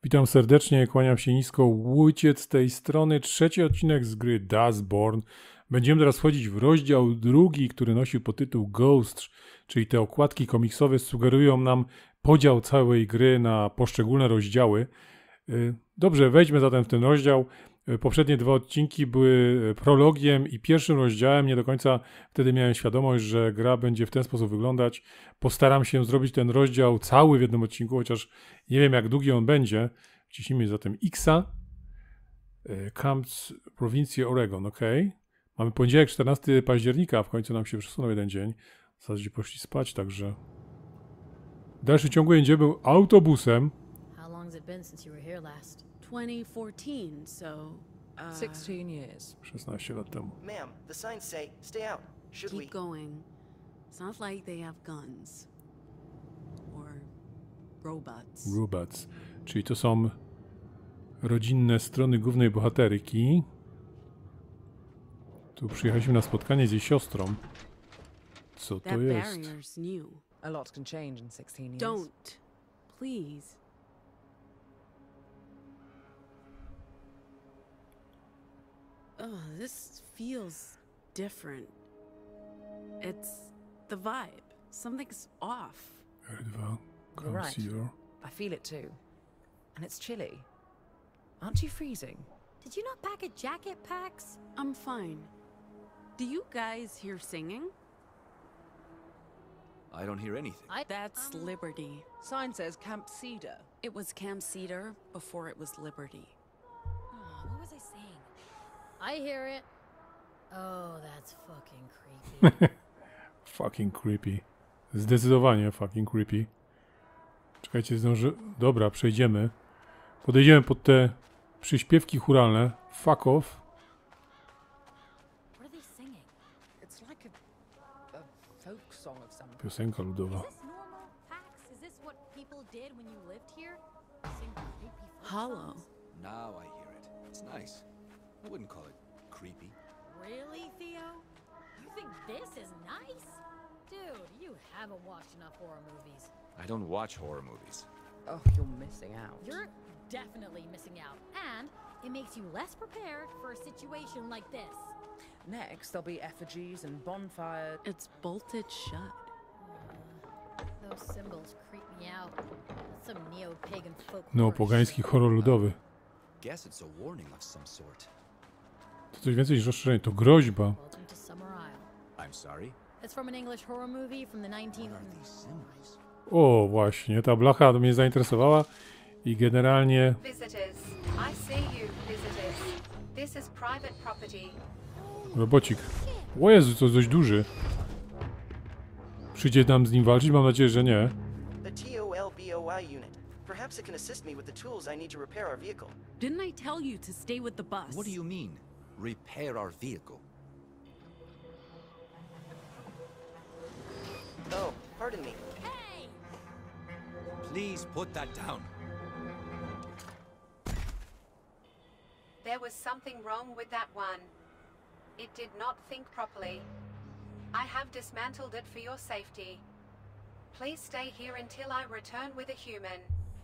Witam serdecznie, kłaniam się nisko. Łuciec z tej strony. Trzeci odcinek z gry Dustborn. Będziemy teraz wchodzić w rozdział drugi, który nosi podtytuł Ghost, czyli te okładki komiksowe sugerują nam podział całej gry na poszczególne rozdziały. Dobrze, wejdźmy zatem w ten rozdział. Poprzednie dwa odcinki były prologiem i pierwszym rozdziałem. Nie do końca wtedy miałem świadomość, że gra będzie w ten sposób wyglądać. Postaram się zrobić ten rozdział cały w jednym odcinku, chociaż nie wiem, jak długi on będzie. Wciśnijmy zatem Xa. Camps, prowincję Oregon, ok. Mamy poniedziałek, 14 października, w końcu nam się przesunął jeden dzień. W zasadzie poszli spać, także... W dalszym ciągu jedziemy autobusem. How long has it been since you were here last? 2014, so 16 years. 16 lat temu. Ma'am, the signs say, stay out. Should we? keep going. It's not like they have guns. Or robots. Robots. Czyli to są rodzinne strony głównej bohaterki. Tu przyjechaliśmy na spotkanie z jej siostrą. Co to That jest? barrier's new. A lot can change in 16 years. Don't. Please. Oh, this feels different. It's the vibe. Something's off. R2, You're right. consider. I feel it too. And it's chilly. Aren't you freezing? Did you not pack a jacket, Pax? I'm fine. Do you guys hear singing? I don't hear anything. That's Liberty. Sign says Camp Cedar. It was Camp Cedar before it was Liberty. Oh, what was I saying? I hear it. Oh, that's fucking creepy. Fucking creepy. Zdecydowanie fucking creepy. Czekajcie, zdążę... Dobra, przejdziemy. Podejdziemy pod te przyśpiewki chóralne. Fuck off. What are they singing? It's like a folk song of some kind. Piosenka ludowa. Is this normal, Pax? Is this what people did when you lived here? Sing creepy folk Hollow. songs? Now I hear it. It's nice. I wouldn't call it creepy. Really, Theo? You think this is nice? Dude, you haven't watched enough horror movies. I don't watch horror movies. Oh, you're missing out. You're definitely missing out. And it makes you less prepared for a situation like this. Next, there'll be effigies and bonfires. It's bolted shut. Those symbols creep me out. That's some neo-pagan folk. No, horror pogański shit. horror ludowy. Guess it's a warning of some sort. To coś więcej niż ostrzeżenie. To groźba. Welcome to Summer Isle. I'm sorry? It's from an English horror movie from the 19th. What are these symbols? O, właśnie. Ta blacha mnie zainteresowała. I generalnie... Visitors, I see you, visitors. This is private property. Robocik. O Jezu, to jest dość duży. Przyjdzie nam z nim walczyć? Mam nadzieję, że nie. The TOLBOI unit. Perhaps it can assist me with the tools I need to repair our vehicle. Didn't I tell you to stay with the bus? What do you mean? Repair our vehicle? Oh, pardon me. Hey! Please put that down. There was something wrong with that one. It did not think properly. I have dismantled it for your safety. Please stay here until I return with a human.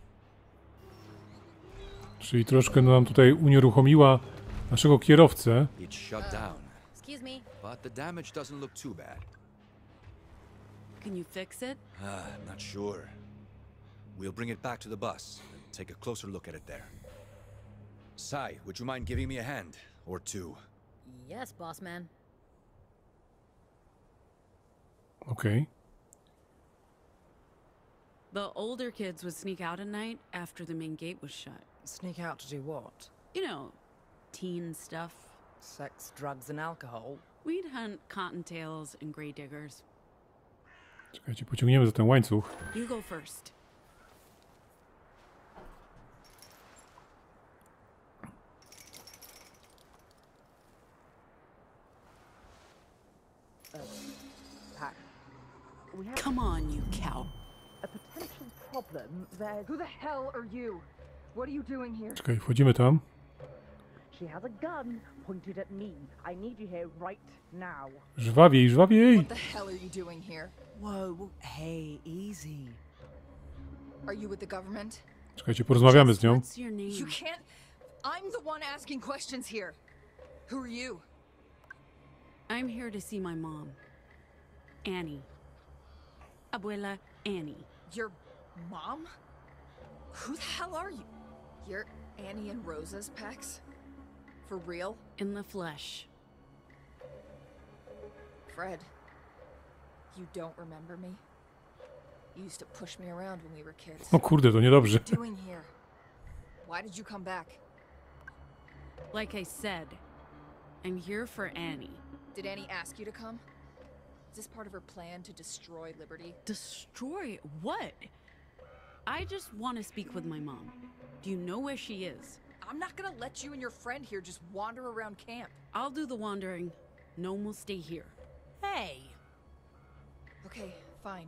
Czyli troszkę nam tutaj unieruchomiła naszego kierowcę. It's shut down. Excuse me. But the damage doesn't look too bad. Can you fix it? Not sure. We'll bring it back to the bus and take a closer look at it there. Sai, would you mind giving me a hand? Or two? Yes, boss man. Okej. The older kids would sneak out at night after the main gate was shut. Sneak out to do what? You know, teen stuff. Sex, drugs, and alcohol. We'd hunt cottontails and gray diggers. Czekajcie, pociągniemy za ten łańcuch. You go first. Pack. We have Come on, you cow. a potential problem. There's... Who the hell are you? What are you doing here? Czekaj, wchodzimy tam. She has a gun pointed at me. I need you here right now. Żwawiej, żwawiej! What the hell are you doing here? Whoa, hey, easy. Are you with the government? Czekajcie, porozmawiamy z nią. What's your name? You can't. I'm the one asking questions here. Who are you? I'm here to see my mom. Annie. Abuela Annie. Your mom? Who the hell are you? You're Annie and Rosa's Pax? For real? In the flesh. Fred, you don't remember me? You used to push me around when we were kids. O kurde, to niedobrze. What are you doing here? Why did you come back? Like I said, I'm here for Annie. Did Annie ask you to come? Is this part of her plan to destroy Liberty? Destroy what? I just want to speak with my mom. Do you know where she is? I'm not gonna let you and your friend here just wander around camp. I'll do the wandering. Gnome will stay here. Hey! Okay, fine.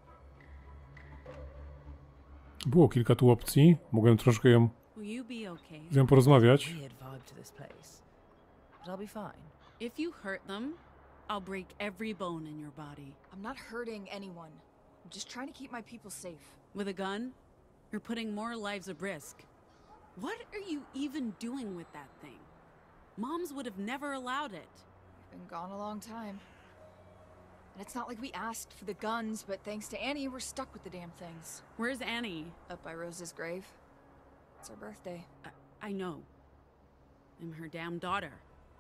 Było kilka tu opcji. Mogłem troszkę Will you be okay? z nią porozmawiać. Weird vibe to this place. But I'll be fine. If you hurt them, I'll break every bone in your body. I'm not hurting anyone. I'm just trying to keep my people safe. With a gun, you're putting more lives at risk. What are you even doing with that thing? Moms would have never allowed it. Been gone a long time. And it's not like we asked for the guns, but thanks to Annie, we're stuck with the damn things. Where's Annie? Up by Rosa's grave. It's her birthday. I know. I'm her damn daughter.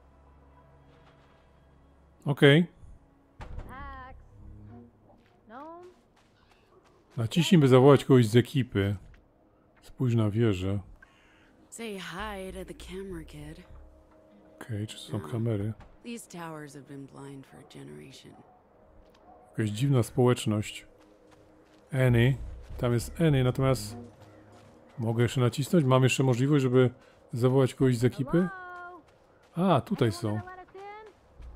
Okej. Pax. No? Naciśnij, by zawołać kogoś z ekipy. Spójrz na wieżę. Say hi to the camera kid. Okej, czy są kamery? These towers have been blind for a generation. Jakaś dziwna społeczność. Annie. Tam jest Annie, natomiast... Mogę jeszcze nacisnąć? Mam jeszcze możliwość, żeby zawołać kogoś z ekipy? Hello? A, tutaj są. Anyone gonna let us in?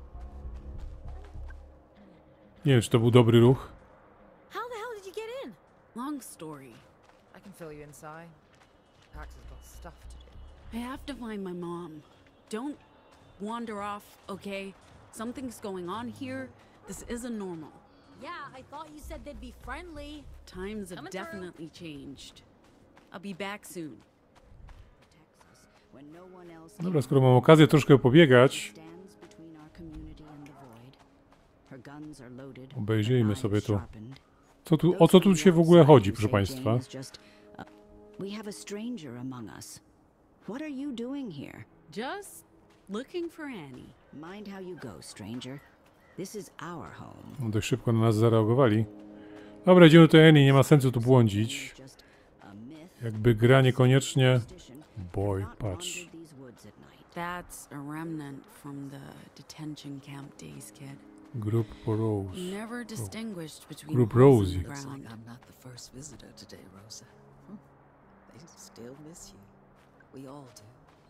Nie wiem, czy to był dobry ruch. How the hell did you get in? Long story. I can fill you inside. Pax has got stuff to do. I have to find my mom. Don't wander off, okay? Something's going on here. This isn't normal. Yeah, I thought you said they'd be friendly. Times have Coming through. definitely changed. I'll be back soon. Texas, when no one else Dobra, skoro mam okazję troszkę pobiegać, stands between our community and the void. Her guns are loaded. obejrzyjmy her sobie knives to. sharpened. O co tu się w ogóle chodzi, proszę państwa? We have a stranger among us. What are you doing here? Just looking for Annie. Mind how you go, stranger. This is our home. No, dość szybko na nas zareagowali. Dobra, idziemy do Annie, nie ma sensu tu błądzić. Just a myth. Jakby gra niekoniecznie... Superstition. Boy, Not patrz. wander these woods at night. That's a remnant from the detention camp days, kid. Grup Rose. Never distinguished between Group holes Rosie. in the Looks like ground. I'm not the first visitor today, Rosa. They still miss you. We all do.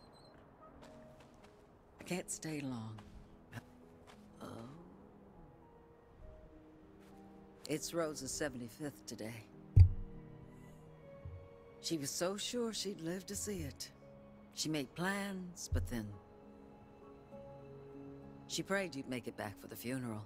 I can't stay long. Oh. It's Rosa's 75th today. She was so sure she'd live to see it. She made plans, but then... She prayed you'd make it back for the funeral.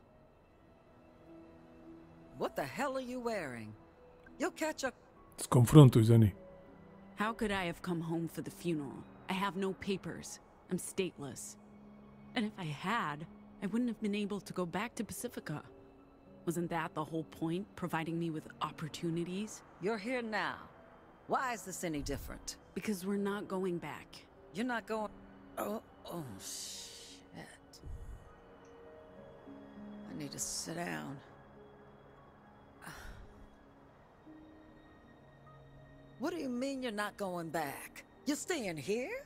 What the hell are you wearing? You'll catch a... Skonfrontuj z Annie. How could I have come home for the funeral? I have no papers. I'm stateless. And if I had, I wouldn't have been able to go back to Pacifica. Wasn't that the whole point, providing me with opportunities? You're here now. Why is this any different? Because we're not going back. You're not going... Oh, shit. I need to sit down. What do you mean you're not going back? You're staying here?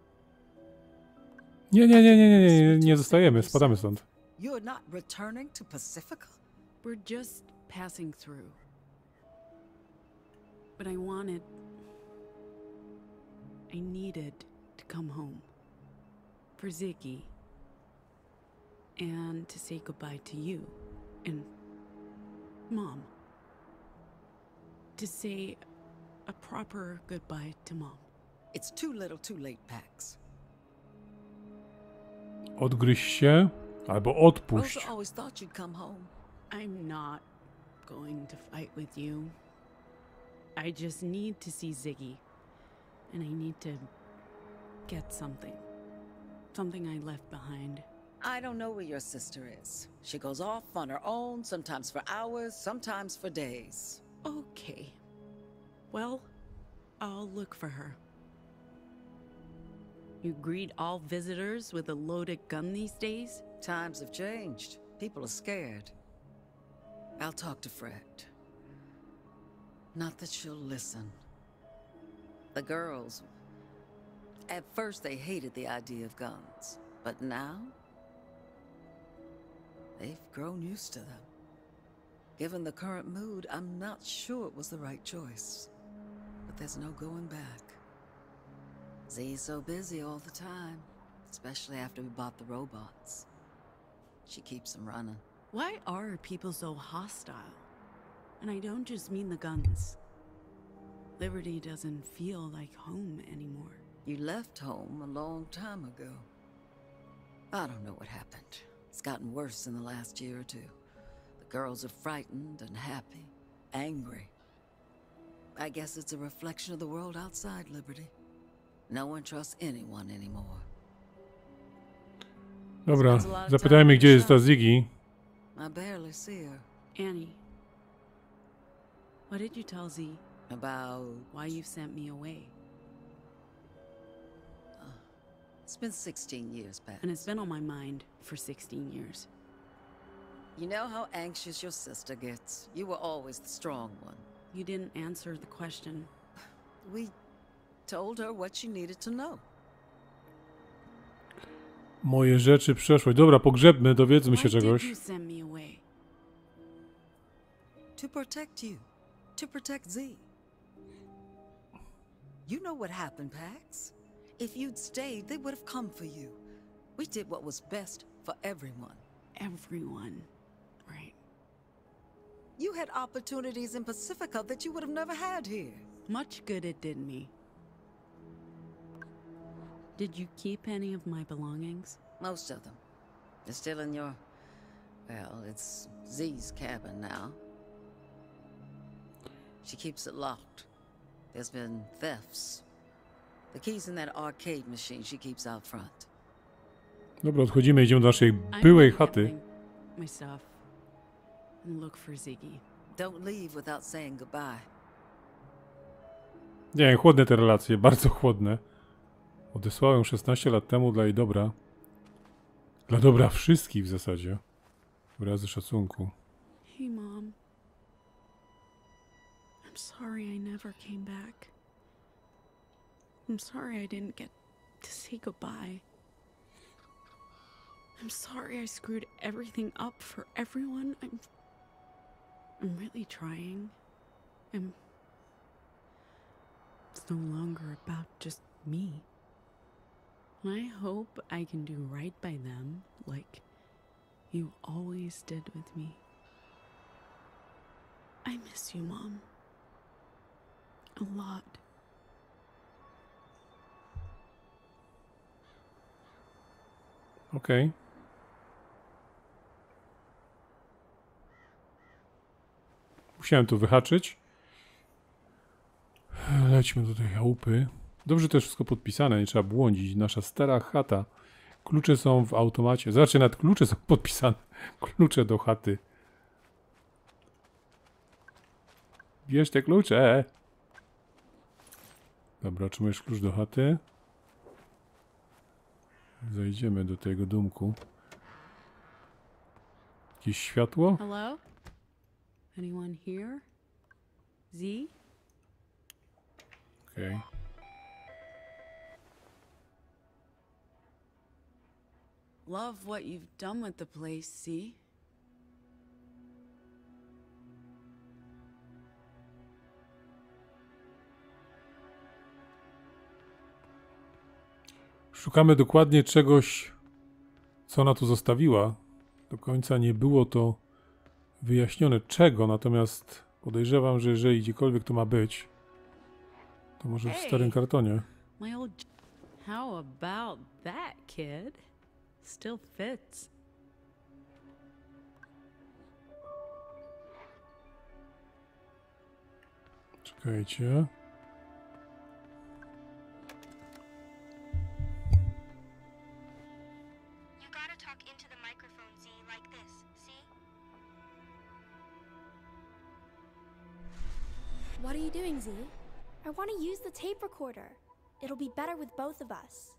Nie zostajemy, spadamy stąd. You're not returning to Pacifica? We're just passing through. But I needed to come home. For Ziggy. And to say goodbye to you. And Mom. To say a proper goodbye to Mom. It's too little too late, Pax. Odgryź się, albo odpuść. Rosa always thought you'd come home. I'm not going to fight with you. I just need to see Ziggy. And I need to get something. Something I left behind. I don't know where your sister is. She goes off on her own, sometimes for hours, sometimes for days. Okay. Well, I'll look for her. You greet all visitors with a loaded gun these days? Times have changed. People are scared. I'll talk to Fred. Not that she'll listen. The girls... At first they hated the idea of guns. But now... they've grown used to them. Given the current mood, I'm not sure it was the right choice. But there's no going back. Z's so busy all the time. Especially after we bought the robots. She keeps them running. Why are people so hostile? And I don't just mean the guns. Liberty doesn't feel like home anymore. You left home a long time ago. I don't know what happened. It's gotten worse in the last year or two. The girls are frightened and happy, angry. I guess it's a reflection of the world outside Liberty. No one trusts anyone anymore. Dobra, zapytajmy, gdzie jest ta Ziggy. I barely see her. Annie, what did you tell Z About... why you sent me away? It's been 16 years, Pat. And it's been on my mind for 16 years. You know how anxious your sister gets. You were always the strong one. You didn't answer the question. We told her what she needed to know. Moje rzeczy, przeszłość. Dobra, pogrzebmy, dowiedzmy się Why did czegoś. you send me away? To protect you. To protect Z. You know what happened, Pax. If you'd stayed, they would have come for you. We did what was best for everyone. Everyone. Right. You had opportunities in Pacifica that you would have never had here. Much good it did me. Did you keep any of my belongings? Most of them. They're still in your... well, it's Z's cabin now. She keeps it locked. There's been thefts. The key's in that arcade machine she keeps out front. Dobra, odchodzimy, idziemy do naszej byłej chaty. My stuff. And look for Ziggy. Don't leave without saying goodbye. Nie, chłodne te relacje, bardzo chłodne. Odesłałem 16 lat temu dla jej dobra. Dla dobra wszystkich w zasadzie. Wyrazy szacunku. Hey, Mom. I'm sorry I never came back. I'm sorry I didn't get to say goodbye. I'm sorry I screwed everything up for everyone. I'm really trying. It's no longer about just me. And I hope I can do right by them like you always did with me. I miss you, Mom. A lot. Okej. Musiałem tu wyhaczyć. Lećmy do tej chałupy. Dobrze też wszystko podpisane, nie trzeba błądzić. Nasza stara chata. Klucze są w automacie. Zobaczcie, nawet klucze są podpisane. Klucze do chaty. Bierz te klucze. Dobra, otrzymujesz klucz do chaty. Zajdziemy do tego domku. Jakieś światło? Hello? Anyone here? Z? Okej. Love what you've done with the place, see? Szukamy dokładnie czegoś, co ona tu zostawiła. Do końca nie było to wyjaśnione czego, natomiast podejrzewam, że jeżeli gdziekolwiek to ma być, to może w starym kartonie. My old... How about that, kid? Still fits. Czekajcie. What are you doing, Z? I want to use the tape recorder. It'll be better with both of us.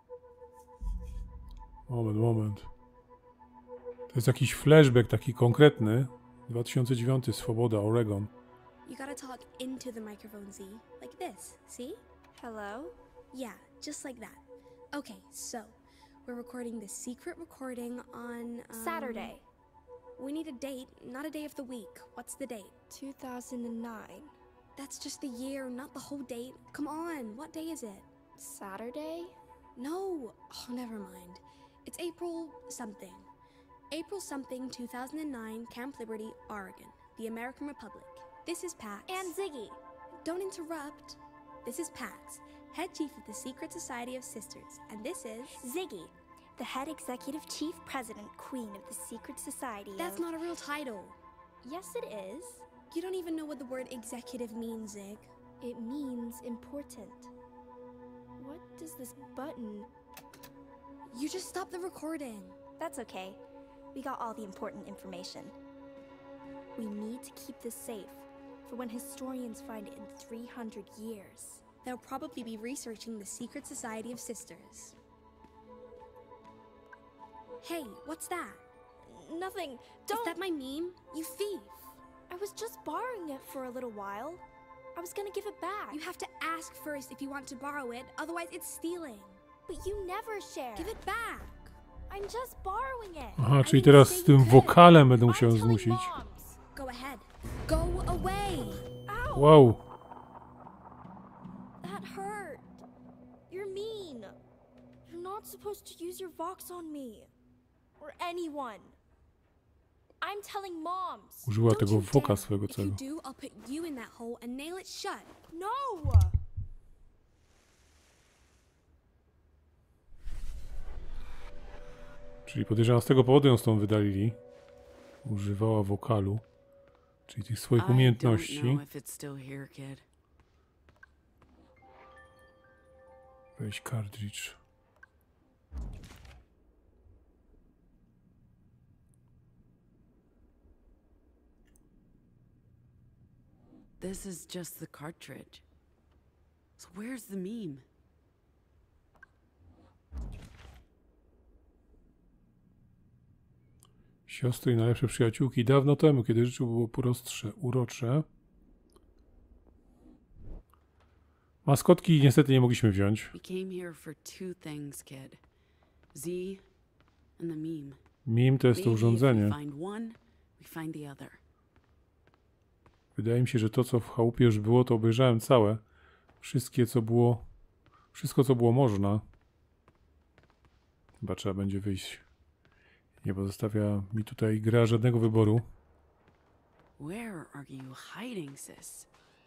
Moment. To jest jakiś flashback taki konkretny. 2009, Swoboda, Oregon. You gotta talk into the microphone, Z. Like this, see? Hello? Yeah, just like that. Okay, so we're recording this secret recording on Saturday. We need a date, not a day of the week. What's the date? 2009. That's just the year, not the whole date. Come on, what day is it? Saturday? No, oh, never mind. It's April something. April something 2009, Camp Liberty, Oregon, the American Republic. This is Pax. And Ziggy. Don't interrupt. This is Pax, head chief of the Secret Society of Sisters, and this is... Ziggy, the head executive chief president queen of the Secret Society That's not a real title. Yes, it is. You don't even know what the word executive means, Zig. It means important. What does this button... You just stopped the recording. That's okay. We got all the important information. We need to keep this safe for when historians find it in 300 years. They'll probably be researching the Secret Society of Sisters. Hey, what's that? Nothing. Don't... Is that my meme? You thief. I was just borrowing it for a little while. I was gonna give it back. You have to ask first if you want to borrow it, otherwise it's stealing. But you never share. Give it back. I'm just borrowing it. Aha, czyli teraz z tym wokalem będę musiał zmusić. Go ahead. Go away. Wow. That hurt. You're mean. You're not supposed to use your Vox on me. Or anyone. I'm telling moms. Użyła tego woka swojego celu. If you do, I'll put you in that hole and nail it shut. No! Czyli podejrzewam, z tego powodu ją stąd wydalili. Używała wokalu, czyli tych swoich umiejętności. Weź cartridge. This is just the cartridge. So where's the meme? Siostry i najlepsze przyjaciółki dawno temu, kiedy życie było prostsze, urocze. Maskotki niestety nie mogliśmy wziąć. We came here for two things, kid. Z and the meme. Meme to jest to urządzenie. Maybe if we find one, we find the other. Wydaje mi się, że to, co w chałupie już było, to obejrzałem całe. Wszystko, co było można. Chyba trzeba będzie wyjść. Nie pozostawia mi tutaj gra żadnego wyboru. Where are you hiding, sis?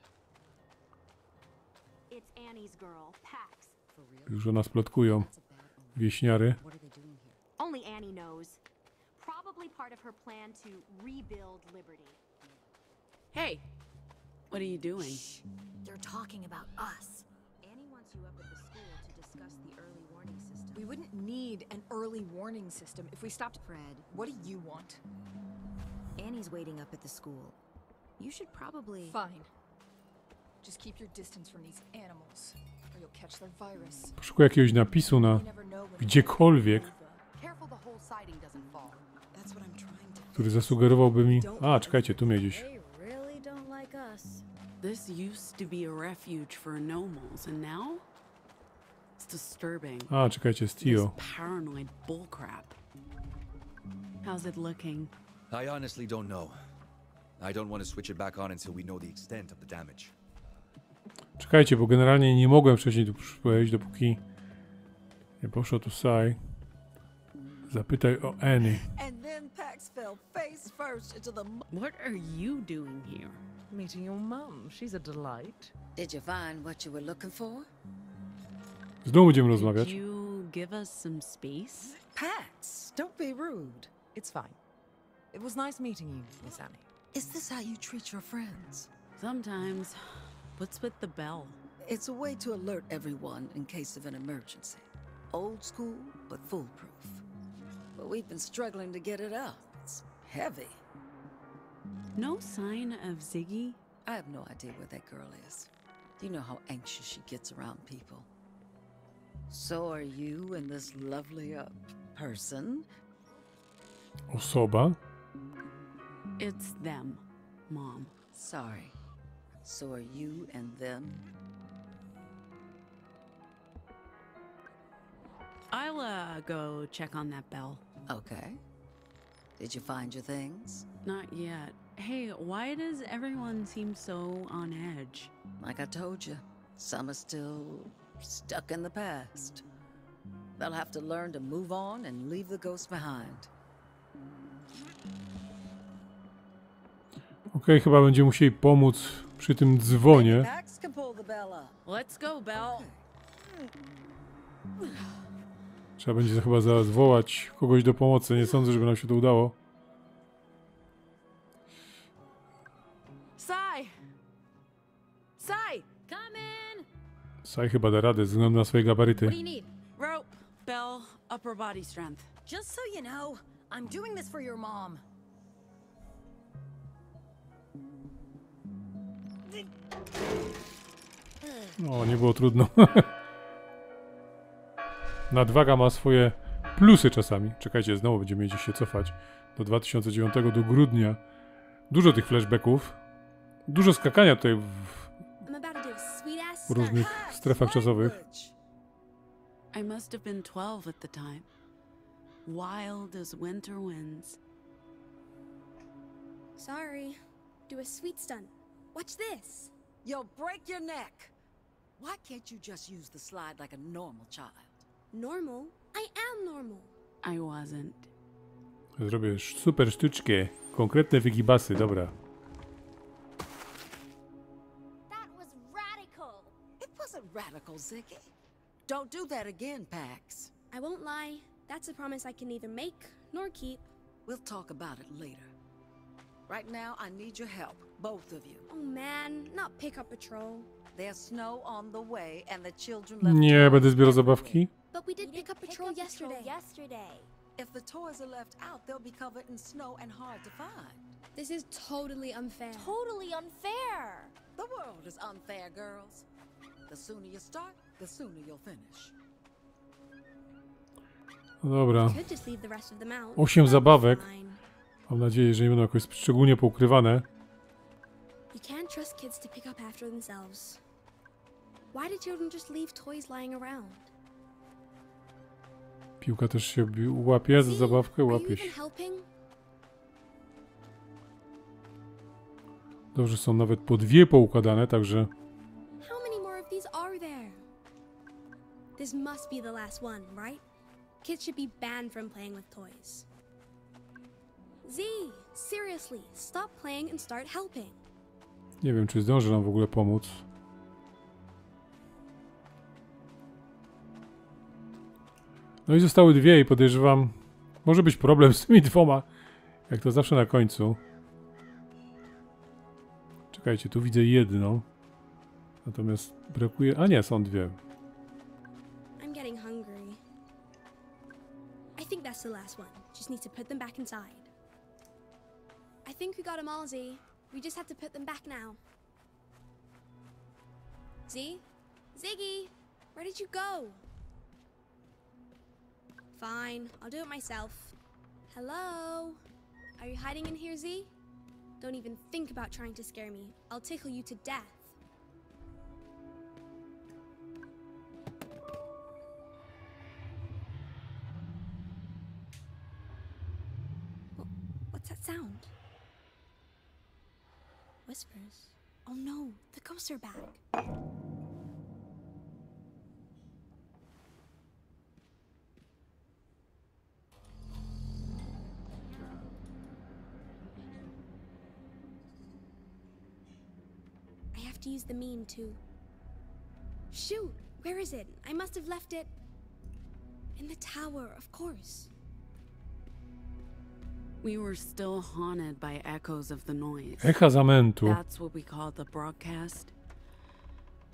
It's Annie's girl, Pax. Już o nas plotkują wieśniary. Only Annie knows. Probably part of her plan to rebuild Liberty. Hey, what are you doing? Shh. They're talking about us. Annie wants you up at the school to discuss the early warning system. We wouldn't need an early warning system if we stopped. Fred, What do you want? Annie's waiting up at the school. You should probably... Fine. Just keep your distance from these animals, or you'll catch their virus. Poszukuję jakiegoś napisu na gdziekolwiek, który zasugerowałby mi... A, czekajcie, tu mnie gdzieś. This used to be a refuge for anomals, and now it's disturbing. A, czekajcie, z Tio. This paranoid bullcrap. How's it looking? I honestly don't know. I don't want to switch it back on until we know the extent of the damage. Czekajcie, bo generalnie nie mogłem wcześniej tu przyjść, dopóki nie poszło tu Sai. Zapytaj o Annie. And then Pax fell face first into the... What are you doing here? Meeting your mum. She's a delight. Did you find what you were looking for? Znowu będziemy rozmawiać. Did you give us some space? Pax, don't be rude. It's fine. It was nice meeting you, Miss Annie. Is this how you treat your friends? Sometimes. What's with the bell? It's a way to alert everyone in case of an emergency. Old school, but foolproof. But we've been struggling to get it up. It's heavy. No sign of Ziggy? I have no idea where that girl is. You know how anxious she gets around people. So are you and this lovely, person. Osoba? It's them, Mom. Sorry. So are you and them? I'll, go check on that bell. Okay. Did you find your things? Not yet. Hey, why does everyone seem so on edge? Like I told you, some are still stuck in the past. They'll have to learn to move on and leave the ghost behind. Okej, chyba będziemy musieli pomóc przy tym dzwonie. Pax can pull the bell up. Let's go, Bell. Trzeba będzie chyba zaraz wołać kogoś do pomocy. Nie sądzę, żeby nam się to udało. Sai! Sai! Come in! Sai chyba da radę, ze względu na swoje gabaryty. What do you need? Rope, bell, upper body strength. Just so you know, I'm doing this for your mom. O, nie było trudno. Nadwaga ma swoje plusy czasami. Czekajcie, znowu będziemy mieć się cofać do 2009, do grudnia. Dużo tych flashbacków. Dużo skakania tutaj w różnych strefach czasowych. I must have been 12 at the time. Wild as winter winds. Sorry. Do a sweet stun. Watch this. You'll break your neck. Why can't you just use the slide like a normal child? Normal? I am normal. I wasn't. Zrobię super sztuczkę. Konkretne wygibasy, dobra. That was radical. It wasn't radical, Ziggy. Don't do that again, Pax. I won't lie. That's a promise I can neither make nor keep. We'll talk about it later. Right now, I need your help, both of you. Oh man, not pickup patrol. There's snow on the way and the children left. Nie, będę zbierał zabawki. But we did pick up patrol yesterday. If the toys are left out, they'll be covered in snow and hard to find. This is totally unfair. Totally unfair. The world is unfair, girls. The sooner you start, the sooner you'll finish. No dobra. Could just leave the rest of them out. 8 zabawek. Mam nadzieję, że nie będą jakoś szczególnie poukrywane. You can't trust kids to pick up after themselves. Why do children just leave toys lying around? Piłka też się łapie za zabawkę, łapie się. Dobrze, są nawet po dwie poukładane, także... How many more of these are there? This must be the last one, right? Kids should be banned from playing with toys. Z, seriously, stop playing and start helping. Nie wiem, czy zdąży nam w ogóle pomóc. No i zostały dwie i podejrzewam, może być problem z tymi dwoma, jak to zawsze na końcu. Czekajcie, tu widzę jedną. Natomiast brakuje... A nie, są dwie. I'm getting hungry. I think that's the last one. Just need to put them back inside. I think we got them all, Z. We just have to put them back now. Z? Ziggy! Where did you go? Fine, I'll do it myself. Hello? Are you hiding in here, Z? Don't even think about trying to scare me. I'll tickle you to death. What's that sound? Whispers. Oh no, the ghosts are back. I have to use the meme too. Shoot, where is it? I must have left it in the tower, of course. We were still haunted by echoes of the noise. Echa zamętu. That's what we call the broadcast.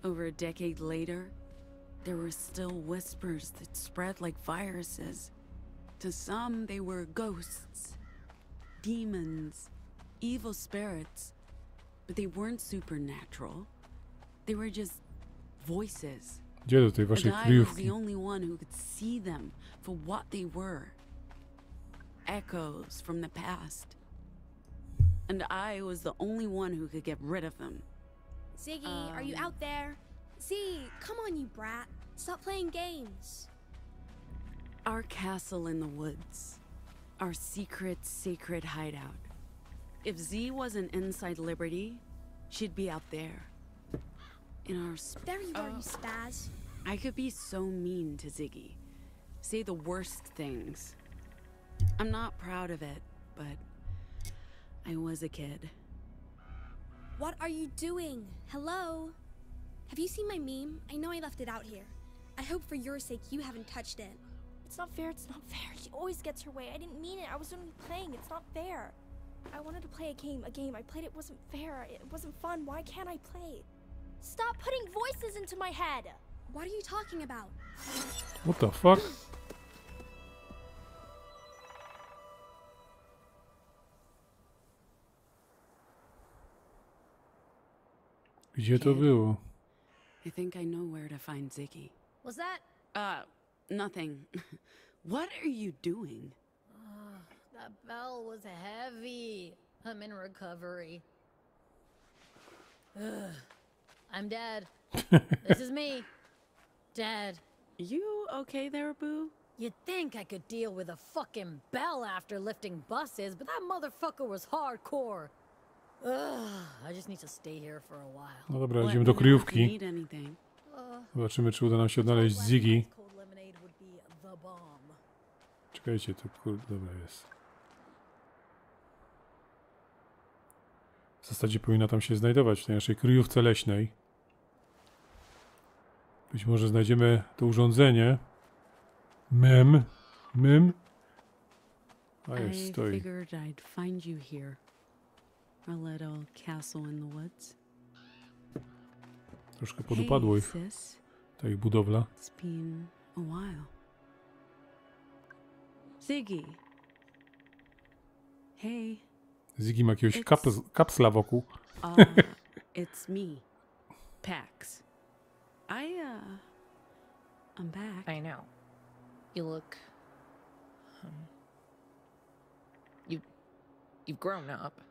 Over a decade later, there were still whispers that spread like viruses. To some, they were ghosts, demons, evil spirits, but they weren't supernatural. They were just voices. Gdzie do tej waszej And I was kryjówki? the only one who could see them for what they were. Echoes from the past. And I was the only one who could get rid of them. Ziggy, are you out there? Z, come on, you brat. Stop playing games. Our castle in the woods. Our secret, sacred hideout. If Z wasn't inside Liberty, she'd be out there. In our There you are, you spaz. I could be so mean to Ziggy. Say the worst things. I'm not proud of it, but I was a kid. What are you doing? Hello? Have you seen my meme? I know I left it out here. I hope for your sake you haven't touched it. It's not fair, it's not fair. She always gets her way. I didn't mean it. I was only playing. It's not fair. I wanted to play a game. I played it wasn't fair. It wasn't fun. Why can't I play? Stop putting voices into my head! What are you talking about? What the fuck? Gdzie to było? I think I know where to find Ziggy. Was that? Nothing. What are you doing? That bell was heavy. I'm in recovery. Ugh. I'm dead. This is me. Dead. You okay there, boo? You'd think I could deal with a fucking bell after lifting buses, but that motherfucker was hardcore. Ugh. I just need to stay here for a while. No dobra, idziemy do kryjówki. Need anything? Zobaczymy, czy uda nam się odnaleźć Ziggy. Cold lemonade would be the bomb. Czekajcie, to kurde, dobra jest. W zasadzie powinna tam się znajdować w tej naszej kryjówce leśnej. Być może znajdziemy to urządzenie. Mem. A jest, I stoi. figured I'd find you here. A little castle in the woods. Troszkę podupadło ich, Hey, sis. ta ich budowla. It's been a while. Ziggy. Hey. Ziggy ma jakiegoś kapsla wokół. It's me, Pax. I'm back. I know. You look... You've grown up.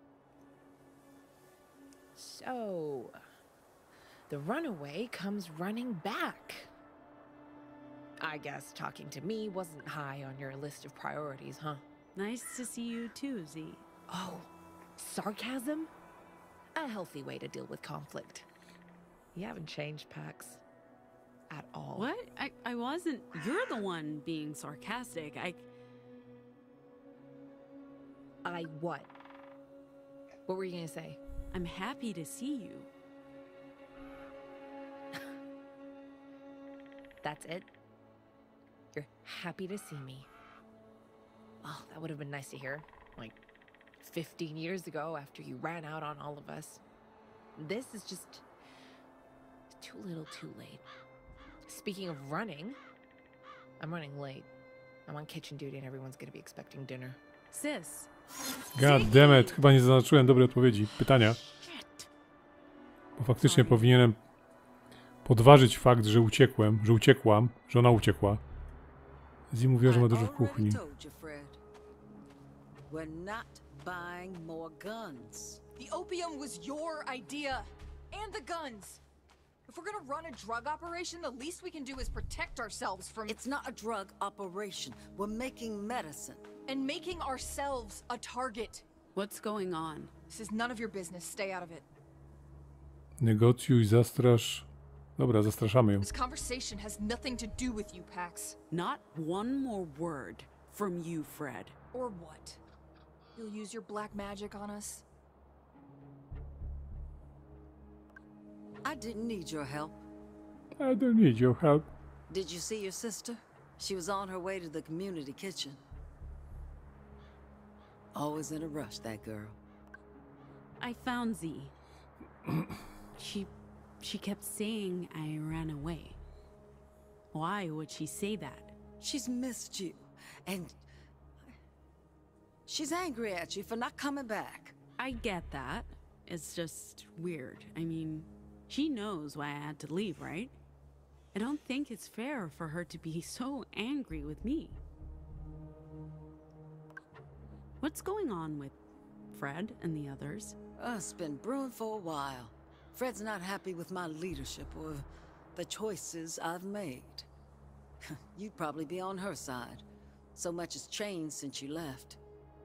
So... The runaway comes running back. I guess talking to me wasn't high on your list of priorities, huh? Nice to see you too, Z. Oh, sarcasm? A healthy way to deal with conflict. You haven't changed, Pax. At all. What? I wasn't. You're the one being sarcastic. I what? What were you gonna say? I'm happy to see you. That's it? You're happy to see me. Oh, that would have been nice to hear. Like, 15 years ago after you ran out on all of us. This is just... too little too late. Speaking of running, I'm running late. I'm on kitchen duty and everyone's gonna be expecting dinner. Sis. God damn it, chyba nie zaznaczyłem dobrej odpowiedzi. Pytania. Bo faktycznie powinienem podważyć fakt, że uciekłam, że ona uciekła. Zee mówiła, że ma dużo w kuchni. We're not buying more guns. The opium was your idea. And the guns. If we're gonna run a drug operation, the least we can do is protect ourselves from... It's not a drug operation. We're making medicine. And making ourselves a target. What's going on? This is none of your business. Stay out of it. Negocjuj, zastrasz. Dobra, zastraszamy ją. This conversation has nothing to do with you, Pax. Not one more word from you, Fred. Or what? You'll use your black magic on us? I didn't need your help. I don't need your help. Did you see your sister? She was on her way to the community kitchen. Always in a rush, that girl. I found Z. She she kept saying I ran away. Why would she say that? She's missed you, and she's angry at you for not coming back. I get that. It's just weird. I mean, she knows why I had to leave, right? I don't think it's fair for her to be so angry with me. What's going on with Fred and the others? It's been brewing for a while. Fred's not happy with my leadership or the choices I've made. You'd probably be on her side. So much has changed since you left.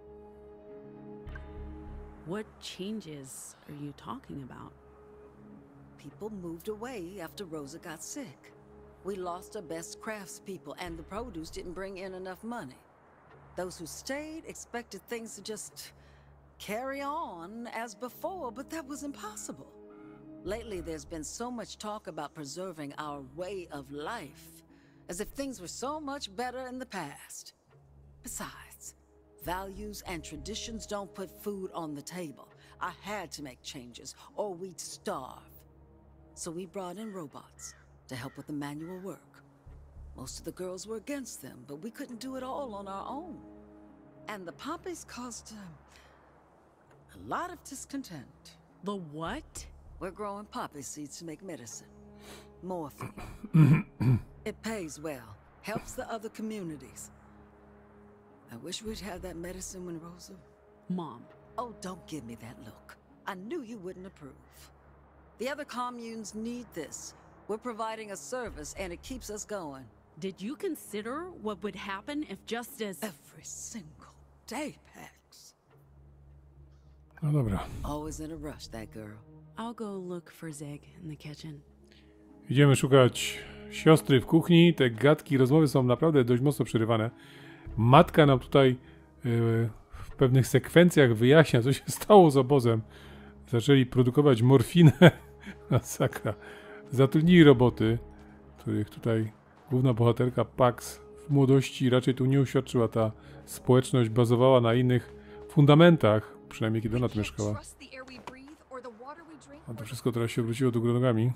What changes are you talking about? People moved away after Rosa got sick. We lost our best craftspeople, and the produce didn't bring in enough money. Those who stayed expected things to just carry on as before, but that was impossible. Lately, there's been so much talk about preserving our way of life, as if things were so much better in the past. Besides, values and traditions don't put food on the table. I had to make changes, or we'd starve. So we brought in robots to help with the manual work. Most of the girls were against them, but we couldn't do it all on our own. And the poppies caused a lot of discontent. The what? We're growing poppy seeds to make medicine. Morphine. It pays well. Helps the other communities. I wish we'd had that medicine when Rosa... Mom. Oh, don't give me that look. I knew you wouldn't approve. The other communes need this. We're providing a service, and it keeps us going. Did you consider what would happen if justice... Every single day, Pax. No dobra. Always in a rush, that girl. I'll go look for Zig in the kitchen. Idziemy szukać siostry w kuchni. Te gadki, rozmowy są naprawdę dość mocno przerywane. Matka nam tutaj w pewnych sekwencjach wyjaśnia, co się stało z obozem. Zaczęli produkować morfinę. Masakra. Zatrudnili roboty, których tutaj główna bohaterka Pax w młodości raczej tu nie uświadczyła. Ta społeczność bazowała na innych fundamentach, przynajmniej kiedy ona tu mieszkała. A to wszystko teraz się obróciło do góry nogami.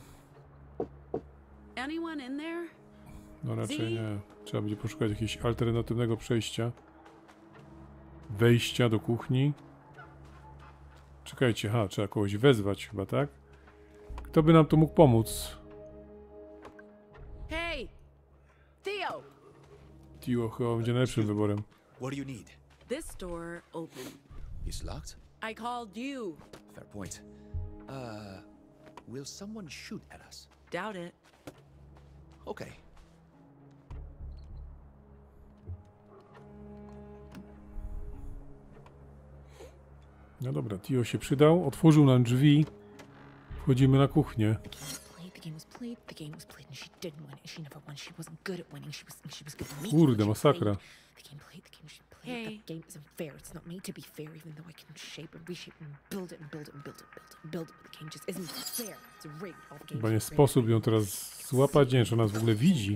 Anyone in there? No raczej nie. Trzeba będzie poszukać jakiegoś alternatywnego przejścia. Wejścia do kuchni. Czekajcie, trzeba kogoś wezwać chyba, tak? Kto by nam tu mógł pomóc? Hey! Theo! Theo chyba będzie najlepszym wyborem. What do you need? This door open. It's locked? I called you. Fair point. Will someone shoot at us? Doubt it. Okay. No dobra, Tio się przydał, otworzył nam drzwi. Wchodzimy na kuchnię. Kurde, masakra. Hey. The game isn't fair. It's not made to be fair, even though I can shape and reshape and build it and build it and build it and build it and build it. But the game just isn't fair. It's rigged. All the games Chyba nie sposób ją teraz złapać, nie wiem, czy ona nas w ogóle widzi.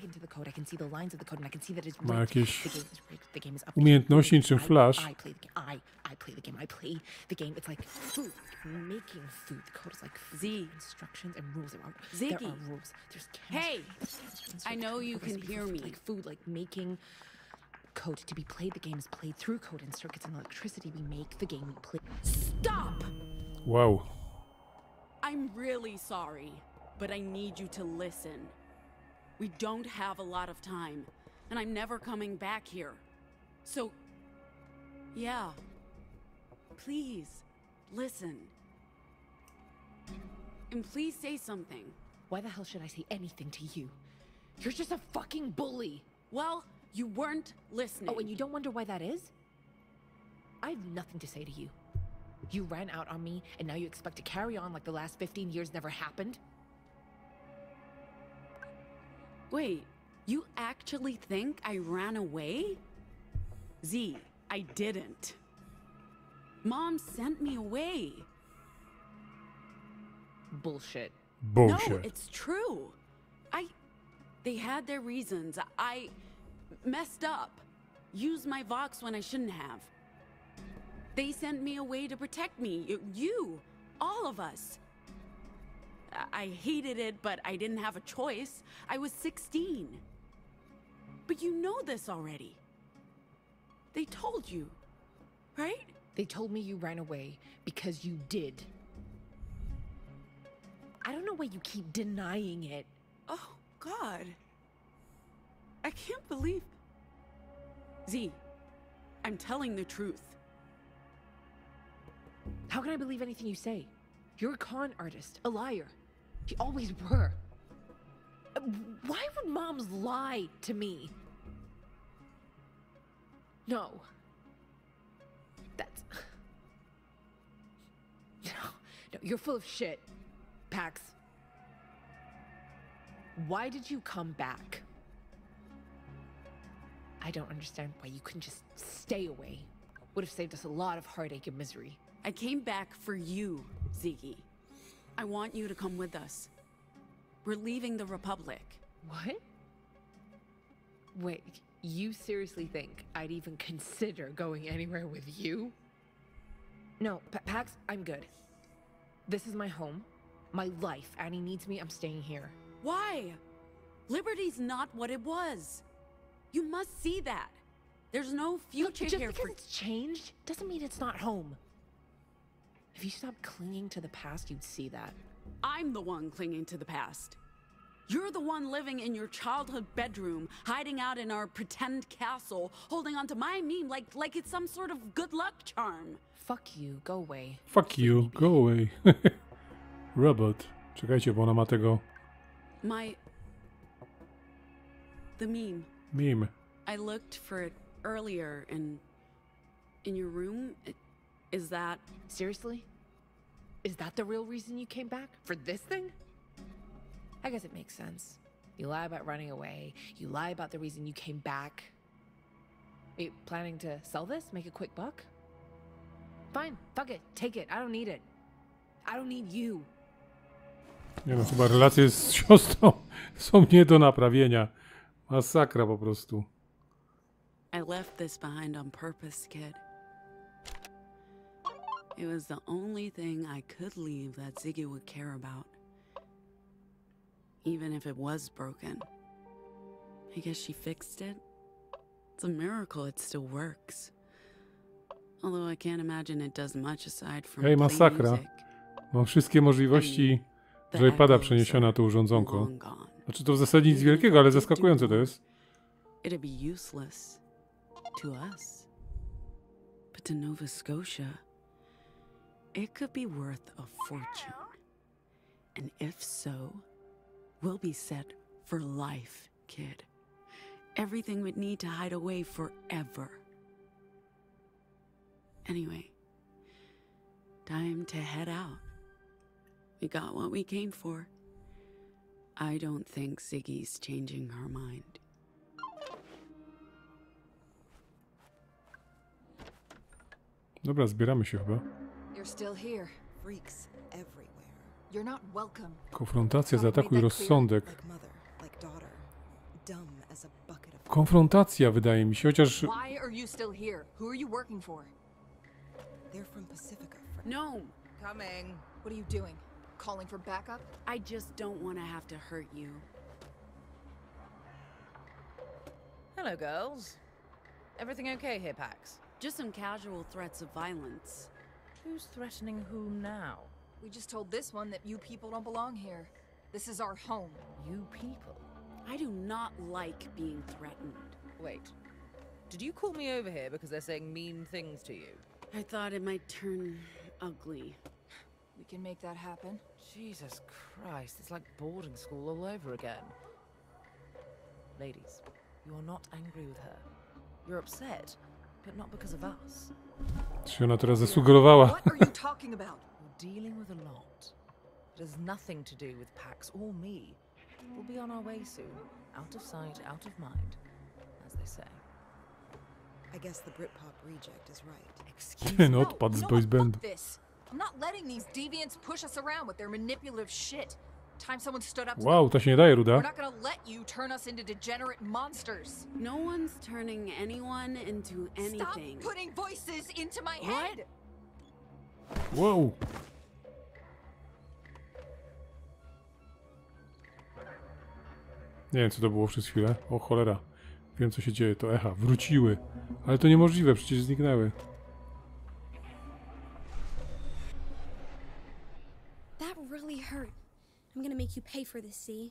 Ma jakieś umiejętności niczym Flash. I play the game. The game. It's like food. Making food. The code is like Z. Instructions and rules. There Ziggy. are rules. There's Hey! chemistry. I know you can hear me. Like food, like making code to be played. The game is played through code and circuits and electricity. We make the game we play. Stop! Wow. I'm really sorry, but I need you to listen. We don't have a lot of time, and I'm never coming back here. So, yeah. Please, listen. And please say something. Why the hell should I say anything to you? You're just a fucking bully. Well, you weren't listening. Oh, and you don't wonder why that is? I have nothing to say to you. You ran out on me, and now you expect to carry on like the last 15 years never happened? Wait, you actually think I ran away? Z, I didn't. Mom sent me away. Bullshit. Bullshit. No, it's true. They had their reasons. I messed up. Used my Vox when I shouldn't have. They sent me away to protect me. You, all of us. I hated it, but I didn't have a choice. I was 16. But you know this already. They told you, right? They told me you ran away because you did. I don't know why you keep denying it. Oh, God. I can't believe... Z, I'm telling the truth. How can I believe anything you say? You're a con artist, a liar. You always were. Why would moms lie to me? No. That's... No, you're full of shit, Pax. Why did you come back? I don't understand why you couldn't just stay away. Would have saved us a lot of heartache and misery. I came back for you, Ziggy. I want you to come with us. We're leaving the Republic. What? Wait, you seriously think I'd even consider going anywhere with you? No, Pax, I'm good. This is my home, my life. Annie needs me, I'm staying here. Why? Liberty's not what it was. You must see that. There's no future just here because for... it's changed doesn't mean it's not home. If you stopped clinging to the past, you'd see that. I'm the one clinging to the past. You're the one living in your childhood bedroom, hiding out in our pretend castle, holding onto my meme like it's some sort of good luck charm. Fuck you, go away. Fuck you, go away. Robot. Czekajcie, bo ona ma tego... The meme. Meme. I looked for it earlier in your room. Is that... Seriously? Is that the real reason you came back? For this thing? I guess it makes sense. You lie about running away. You lie about the reason you came back. Are you planning to sell this? Make a quick buck? Fine, fuck it. Take it. I don't need it. I don't need you. Nie no, chyba relacje z siostrą są nie do naprawienia. Masakra po prostu. I left this behind on purpose, kid. It was the only thing I could leave that Ziggy would care about. Even if it was broken. I guess she fixed it. It's a miracle it still works. Although I can't imagine it does much aside from Hej, masakra. Mam wszystkie możliwości joypada przeniesione na to urządzonko. Znaczy to w zasadzie nic wielkiego, ale zaskakujące to jest. It'd be useless to us. But to Nova Scotia, it could be worth a fortune. And if so, we'll be set for life, kid. Everything would need to hide away forever. Anyway, time to head out. We got what we came for. I don't think Ziggy's changing her mind. Dobra, zbieramy się chyba. You're still here. Freaks everywhere. You're not welcome. Konfrontacja, zaatakuj rozsądek. Konfrontacja, wydaje mi się, chociaż... Why are you still here? Who are you working for? They're from Pacifica. No. Coming. What are you doing? Calling for backup? I just don't want to have to hurt you. Hello, girls. Everything okay here, Pax? Just some casual threats of violence. Who's threatening who now? We just told this one that you people don't belong here. This is our home. You people? I do not like being threatened. Wait. Did you call me over here because they're saying mean things to you? I thought it might turn ugly. We can make that happen. Jesus Christ, it's like boarding school all over again. Ladies, you are not angry with her. You're upset, but not because of us. Czy ona teraz zasugerowała? What are you talking about? We're dealing with a lot. It has nothing to do with Pax or me. We'll be on our way soon. Out of sight, out of mind, as they say. I guess the Britpop reject is right. Excuse me. No, odpadł z boys bandu. I'm not letting these deviants push us around with their manipulative shit. Time someone stood up to Wow, ta się nie daje, Ruda. We're not gonna let you turn us into degenerate monsters. No one's turning anyone into anything. Stop putting voices into my head! Wow. Nie wiem, co to było przez chwilę. O cholera. Wiem, co się dzieje. To echa. Wróciły. Ale to niemożliwe, przecież zniknęły. That really hurt. I'm gonna make you pay for this, see?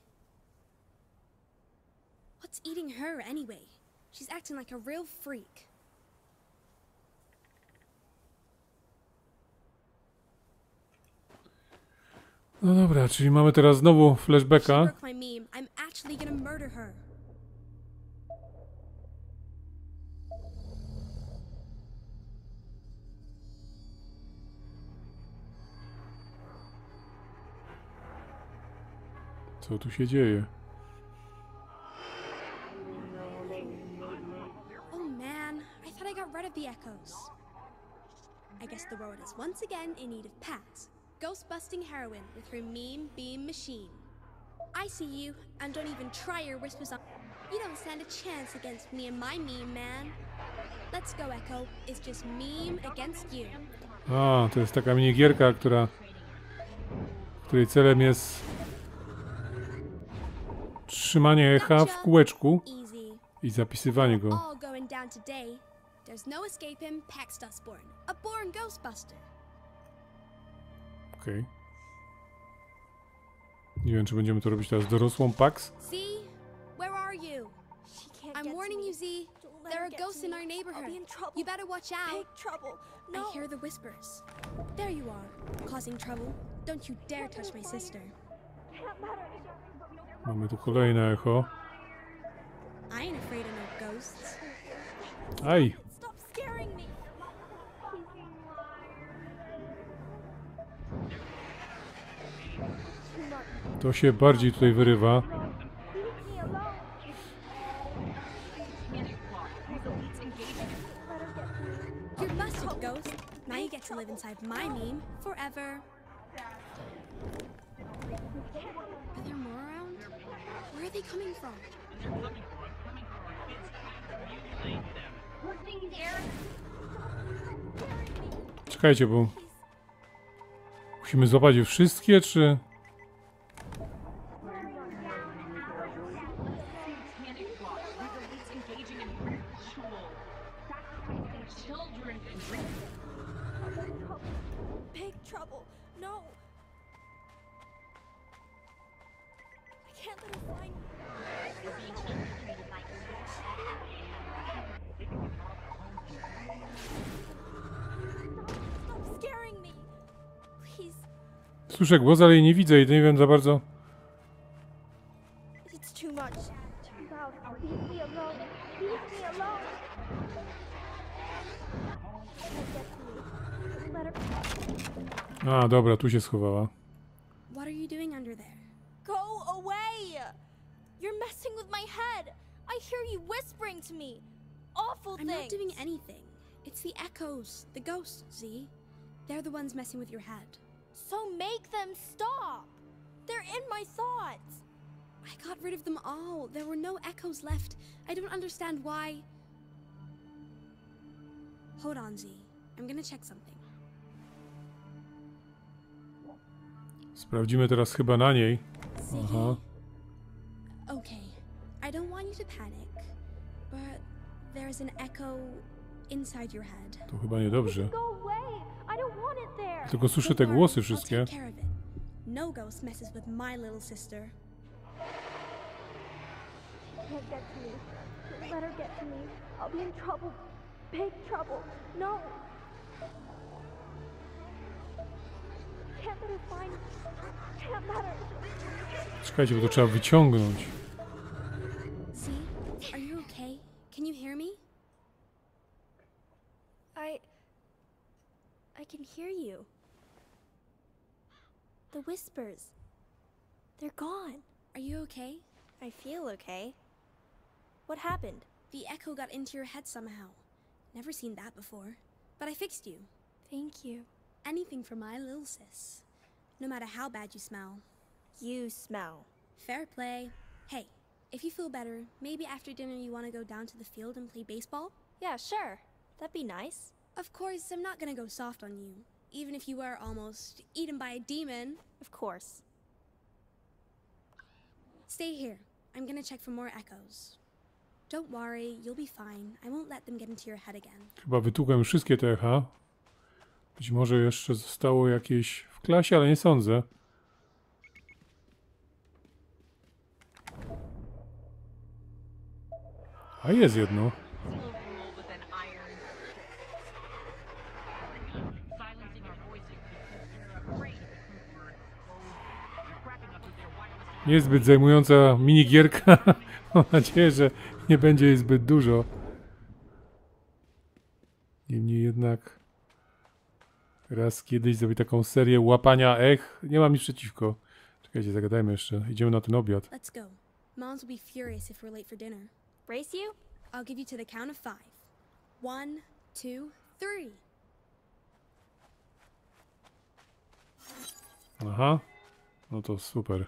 What's eating her anyway? She's acting like a real freak. No dobra, czyli mamy teraz znowu She flashbacka. broke my meme. I'm actually gonna murder her. Co tu się dzieje? Oh man, I thought I got rid of the echoes. I guess the world is once again in need of Pax, ghost-busting heroine with her meme beam machine. I see you, and don't even try your whispers on. You don't stand a chance against me and my meme, man. Let's go, Echo. It's just meme against you. A, to jest taka minigierka, której celem jest trzymanie echa w kółeczku Easy. i zapisywanie go. All going down today. There's no escaping Pax Dustborn, a born ghostbuster. Okej. Nie wiem, czy będziemy to robić teraz dorosłą Pax. See? Where are you? I'm warning you, Z. There are ghosts in our neighborhood. You better watch out. Big trouble. No. I hear the whispers. There you are, causing trouble. Don't you dare touch my sister. Mamy tu kolejne echo. I ain't afraid of no ghosts. Aj! Stop scaring me. To się bardziej tutaj wyrywa. You're busted, ghost. Now you get to live inside my meme forever. Are there more around? Where are they coming from? Czekajcie, bo musimy złapać je wszystkie, czy... Big trouble. No. I can't let her find me. Stop scaring me. Please. Słyszę głos, ale jej nie widzę i nie wiem za bardzo... It's too much. Too loud. Leave me alone. Leave me alone. Let her. A, dobra, tu się schowała. What are you doing under there? Go away! You're messing with my head. I hear you whispering to me. Awful I'm things. not doing anything. It's the echoes, the ghosts, Z. They're the ones messing with your head. So make them stop. They're in my thoughts. I got rid of them all. There were no echoes left. I don't understand why. Hold on, Z. I'm gonna check something. Sprawdzimy teraz chyba na niej. Aha. Okay, I don't want you to panic, but there's an echo inside your head. To chyba niedobrze. Go away. I don't want it there. Tylko słyszę te głosy wszystkie. I'll take care of it. No ghost messes with my little sister. Can't get to me. Don't let her get to me. I'll be in trouble. Big trouble. No. Can't let her find me. Can't let her. Czekajcie, bo to trzeba wyciągnąć. See? Are you okay? Can you hear me? I can hear you. The whispers. They're gone. Are you okay? I feel okay. What happened? The echo got into your head somehow. Never seen that before. But I fixed you. Thank you. Anything for my little sis. No matter how bad you smell. You smell. Fair play. Hey, if you feel better, maybe after dinner you want to go down to the field and play baseball? Yeah, sure. That'd be nice. Of course, I'm not gonna go soft on you. Even if you were almost eaten by a demon. Of course. Stay here. I'm gonna check for more echoes. Don't worry, you'll be fine. I won't let them get into your head again. Chyba wytłukłem już wszystkie te echa. Być może jeszcze zostało jakieś w klasie, ale nie sądzę. A jest jedno. Niezbyt zajmująca minigierka. Mam nadzieję, że nie będzie jej zbyt dużo. Niemniej jednak raz kiedyś zrobię taką serię łapania ech. Nie mam nic przeciwko. Czekajcie, zagadajmy jeszcze. Idziemy na ten obiad. Let's go. Moms will be furious if we're late for dinner. Race you? I'll give you to the count of 5. 1, 2, 3. Aha. No to super.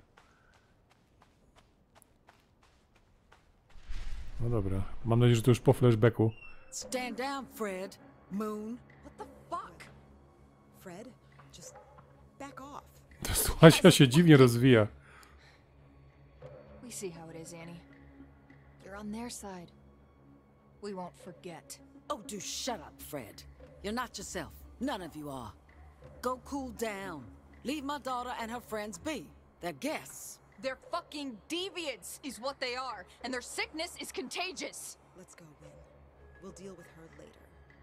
No dobra. Mam nadzieję, że to już po flashbacku. Stand down, Fred. Moon. What the fuck? Fred, just back off. Ta sytuacja się dziwnie rozwija. We see how it is, Annie. You're on their side. We won't forget. Oh, do shut up, Fred. You're not yourself. None of you are. Go cool down. Leave my daughter and her friends be. They're guests. They're fucking deviants, is what they are, and their sickness is contagious. Let's go, Win. We'll deal with her later.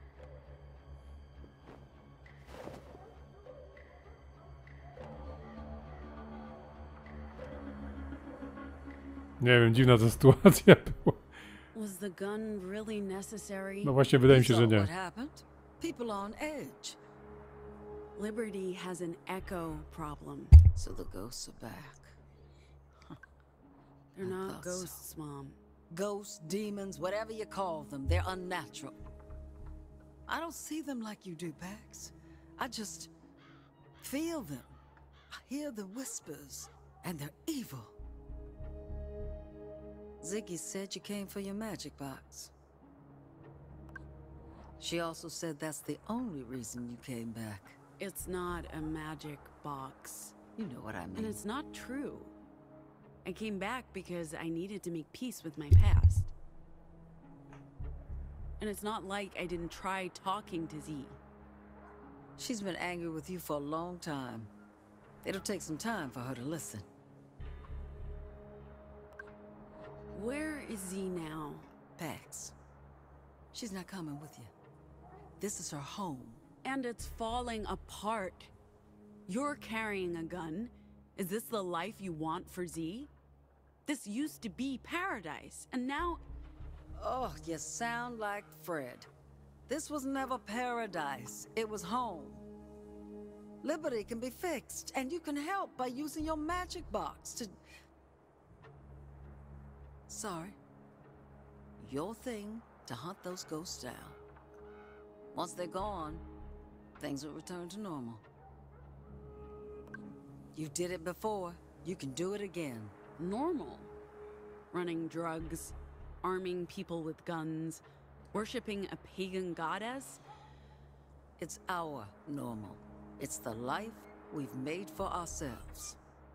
Nie wiem, dziwna ta sytuacja była. Was the gun really necessary? No właśnie, wydaje mi się, że nie. What happened? People on edge. Liberty has an echo problem. So the ghosts are back. They're not ghosts, Mom. Ghosts, demons, whatever you call them, they're unnatural. I don't see them like you do, Pax. I just feel them. I hear the whispers, and they're evil. Ziggy said you came for your magic box. She also said that's the only reason you came back. It's not a magic box. You know what I mean. And it's not true. I came back because I needed to make peace with my past. And it's not like I didn't try talking to Z. She's been angry with you for a long time. It'll take some time for her to listen. Where is Z now? Pax. She's not coming with you. This is her home. And it's falling apart. You're carrying a gun. Is this the life you want for Z? This used to be paradise, and now... Oh, you sound like Fred. This was never paradise. It was home. Liberty can be fixed, and you can help by using your magic box to... Sorry. Your thing to hunt those ghosts down. Once they're gone, things will return to normal. You did it before. You can do it again. Normal? Running drugs, arming people with guns, worshipping a pagan goddess? It's our normal. It's the life we've made for ourselves.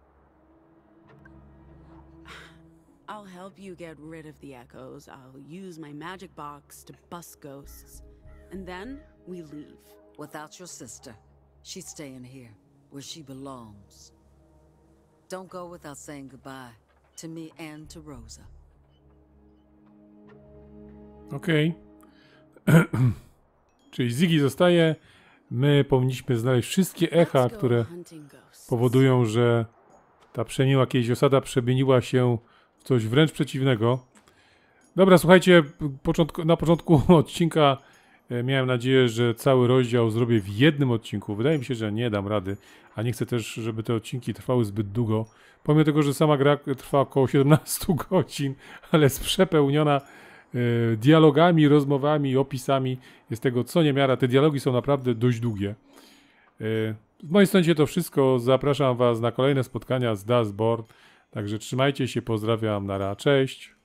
I'll help you get rid of the echoes. I'll use my magic box to bust ghosts. And then we leave. Without your sister, she's staying here, where she belongs. Don't go without saying goodbye to me and to Rosa. Okej. Czyli Ziggy zostaje. My powinniśmy znaleźć wszystkie echa, które powodują, że ta przemiła kiedyś osada przemieniła się w coś wręcz przeciwnego. Dobra, słuchajcie, na początku odcinka miałem nadzieję, że cały rozdział zrobię w jednym odcinku. Wydaje mi się, że nie dam rady, a nie chcę też, żeby te odcinki trwały zbyt długo. Pomimo tego, że sama gra trwa około 17 godzin, ale jest przepełniona dialogami, rozmowami, opisami. Jest tego co niemiara. Te dialogi są naprawdę dość długie. Z mojej strony to wszystko. Zapraszam Was na kolejne spotkania z Dustborn. Także trzymajcie się, pozdrawiam, nara, cześć.